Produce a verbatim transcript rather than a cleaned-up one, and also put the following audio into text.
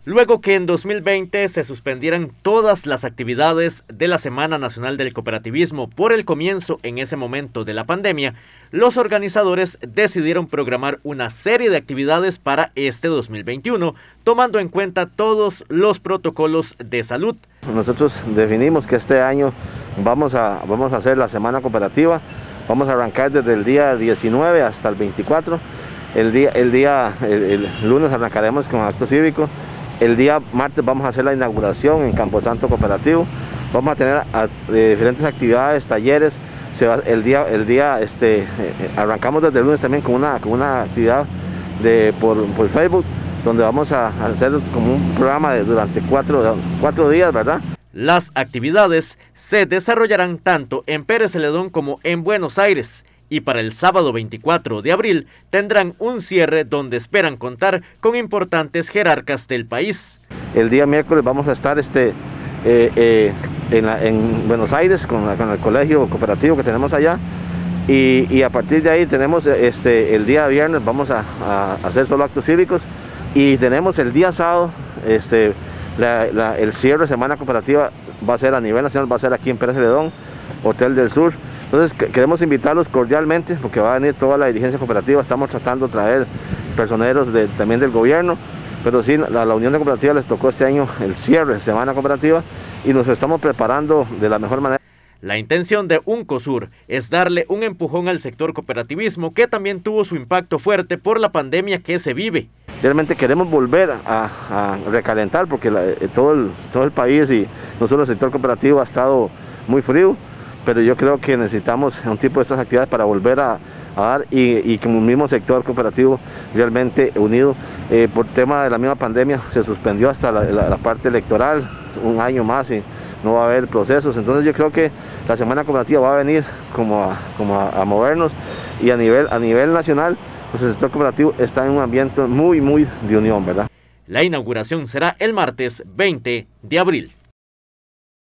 luego que en dos mil veinte se suspendieran todas las actividades de la Semana Nacional del Cooperativismo por el comienzo en ese momento de la pandemia, los organizadores decidieron programar una serie de actividades para este dos mil veintiuno, tomando en cuenta todos los protocolos de salud. Nosotros definimos que este año vamos a, vamos a hacer la Semana Cooperativa, vamos a arrancar desde el día diecinueve hasta el veinticuatro, el día, el, día, el, el lunes arrancaremos con acto cívico. El día martes vamos a hacer la inauguración en Camposanto Cooperativo. Vamos a tener a, eh, diferentes actividades, talleres. Se va, el día, el día este, eh, arrancamos desde el lunes también con una, con una actividad de, por, por Facebook, donde vamos a, a hacer como un programa de, durante cuatro, cuatro días, ¿verdad? Las actividades se desarrollarán tanto en Pérez Celedón como en Buenos Aires. Y para el sábado veinticuatro de abril tendrán un cierre donde esperan contar con importantes jerarcas del país. El día miércoles vamos a estar este, eh, eh, en, la, en Buenos Aires con, la, con el colegio cooperativo que tenemos allá, y, y a partir de ahí tenemos este, el día viernes vamos a, a hacer solo actos cívicos, y tenemos el día sábado este, la, la, el cierre de Semana Cooperativa va a ser a nivel nacional, va a ser aquí en Pérez Celedón, Hotel del Sur. Entonces queremos invitarlos cordialmente porque va a venir toda la dirigencia cooperativa. Estamos tratando de traer personeros de, también del gobierno, pero sí, a la Unión de Cooperativas les tocó este año el cierre de Semana Cooperativa y nos estamos preparando de la mejor manera. La intención de Uncosur es darle un empujón al sector cooperativismo, que también tuvo su impacto fuerte por la pandemia que se vive. Realmente queremos volver a, a recalentar porque la, todo, el, todo el país y no solo el sector cooperativo ha estado muy frío, pero yo creo que necesitamos un tipo de estas actividades para volver a, a dar y, y como un mismo sector cooperativo realmente unido. Eh, por tema de la misma pandemia se suspendió hasta la, la, la parte electoral, un año más y no va a haber procesos. Entonces yo creo que la Semana Cooperativa va a venir como a, como a, a movernos, y a nivel, a nivel nacional pues el sector cooperativo está en un ambiente muy muy de unión, ¿verdad? La inauguración será el martes veinte de abril.